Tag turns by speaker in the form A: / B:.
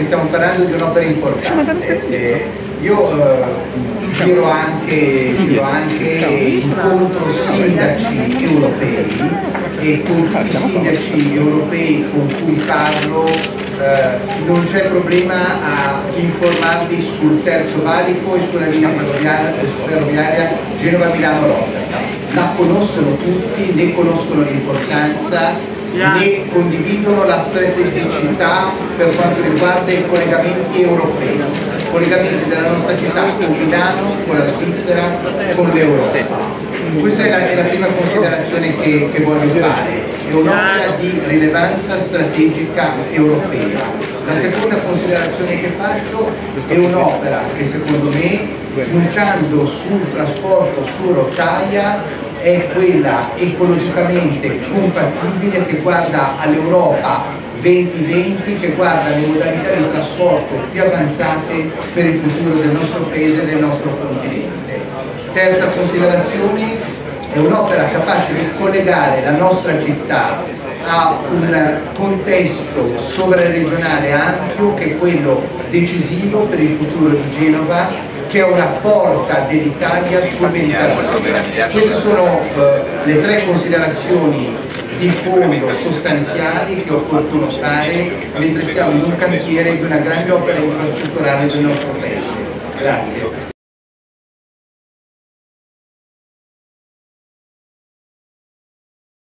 A: stiamo parlando di un'opera importante. Io giro anche incontro sindaci europei e tutti i sindaci europei con cui parlo non c'è problema a informarvi sul terzo valico e sulla linea ferroviaria Genova-Milano-Roma. La conoscono tutti, ne conoscono l'importanza, ne condividono la strategicità per quanto riguarda i collegamenti europei, collegamenti della nostra città con Milano, con la Svizzera, con l'Europa. Questa è la prima considerazione che voglio fare, è un'opera di rilevanza strategica europea. La seconda considerazione che faccio è un'opera che secondo me, puntando sul trasporto su rotaia, è quella ecologicamente compatibile che guarda all'Europa 2020, che guarda le modalità di trasporto più avanzate per il futuro del nostro paese e del nostro continente. Terza considerazione, è un'opera capace di collegare la nostra città a un contesto sovraregionale ampio che è quello decisivo per il futuro di Genova, che è una porta dell'Italia sul Mediterraneo. Queste sono le tre considerazioni di fondo sostanziali che è opportuno fare mentre stiamo in un cantiere di una grande opera infrastrutturale del nostro paese. Grazie.